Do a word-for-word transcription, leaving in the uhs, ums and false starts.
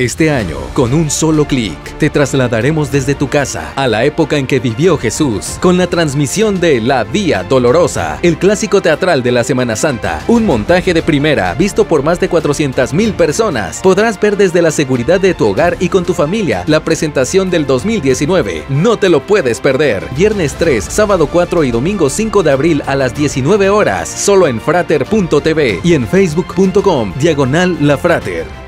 Este año, con un solo clic, te trasladaremos desde tu casa a la época en que vivió Jesús, con la transmisión de La Vía Dolorosa, el clásico teatral de la Semana Santa, un montaje de primera visto por más de cuatrocientas mil personas. Podrás ver desde la seguridad de tu hogar y con tu familia la presentación del dos mil diecinueve. No te lo puedes perder. Viernes tres, sábado cuatro y domingo cinco de abril a las diecinueve horas, solo en frater punto t v y en facebook punto com diagonal La Frater.